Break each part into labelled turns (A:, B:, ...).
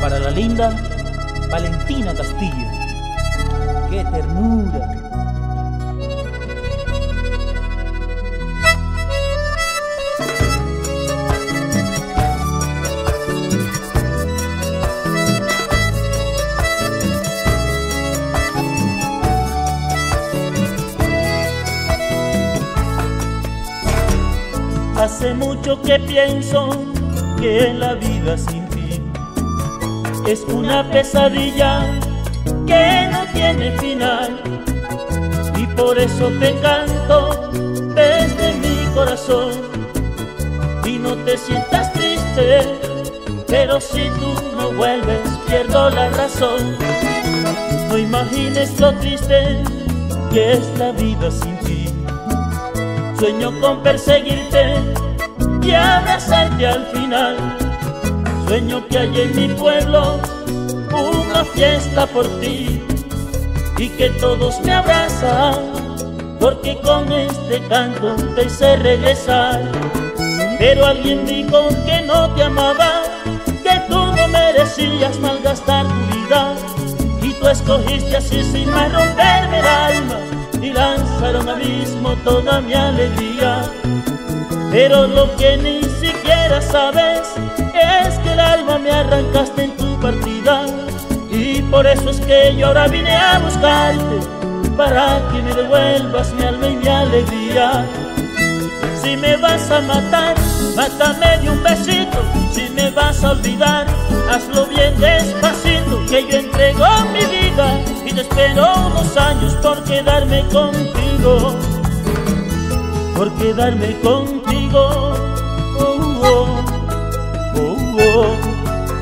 A: Para la linda Valentina Castillo. ¡Qué ternura!
B: Hace mucho que pienso que la vida sin ti es una pesadilla que no tiene final, y por eso te canto desde mi corazón. Y no te sientas triste, pero si tú no vuelves pierdo la razón. No imagines lo triste que es la vida sin ti. Sueño con perseguirte y abrazarte al final. Sueño que hay en mi pueblo una fiesta por ti y que todos me abrazan, porque con este canto te hice regresar. Pero alguien dijo que no te amaba, que tú no merecías malgastar tu vida, y tú escogiste así sin más romperme el alma y lanzar a un abismo toda mi alegría. Pero lo que ni siquiera sabes es que el alma me arrancaste en tu partida, y por eso es que yo ahora vine a buscarte, para que me devuelvas mi alma y mi alegría. Si me vas a matar, mátame de un besito. Si me vas a olvidar, hazlo bien despacito, que yo entrego mi vida y te espero unos años por quedarme contigo, por quedarme contigo. Oh, oh, oh, oh.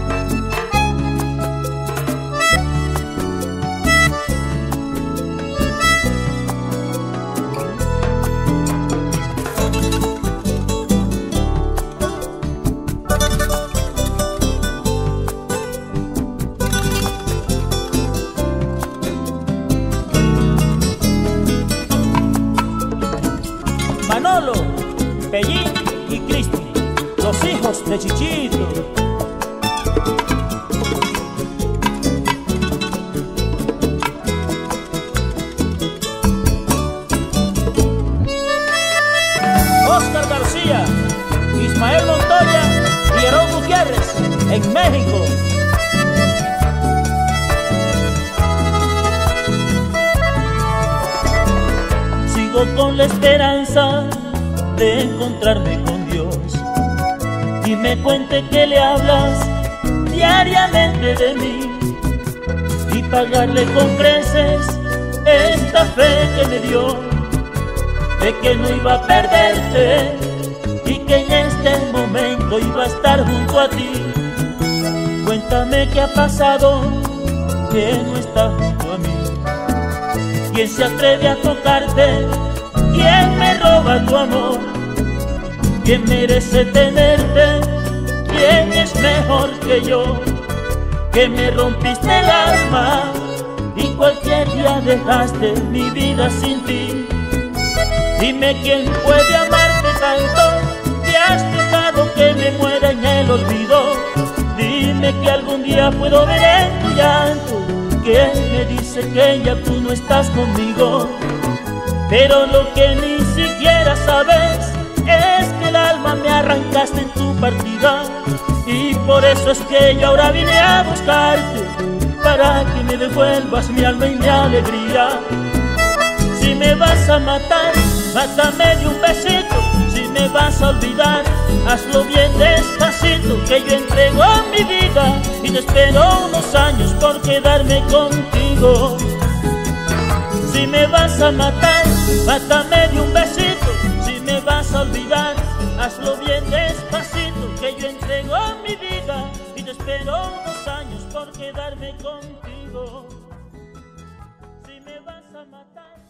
A: Manolo, Pellín y Cristi, los hijos de Chichito. Oscar García, Ismael Montoya y Herón Gutiérrez, en México.
B: Sigo con la esperanza de encontrarme con Dios y me cuente que le hablas diariamente de mí, y pagarle con creces esta fe que me dio, de que no iba a perderte y que en este momento iba a estar junto a ti. Cuéntame qué ha pasado, que no está junto a mí. ¿Quién se atreve a tocarte? ¿Quién me roba tu amor? ¿Quién merece tenerte? ¿Quién es mejor que yo? Que me rompiste el alma y cualquier día dejaste mi vida sin ti. Dime quién puede amarte tanto, que has dejado que me muera en el olvido. Dime que algún día puedo ver en tu llanto que me dice que ya tú no estás conmigo. Pero lo que ni siquiera sabes es que el alma me arrancaste en tu partida, y por eso es que yo ahora vine a buscarte, para que me devuelvas mi alma y mi alegría. Si me vas a matar, mátame de un besito. Si me vas a olvidar, hazlo bien despacito, que yo entrego mi vida y te espero unos años por quedarme contigo. Si me vas a matar, mátame de un besito. Si me vas a olvidar, hazlo bien despacito, que yo entrego mi vida y te espero unos años por quedarme contigo. Si me vas a matar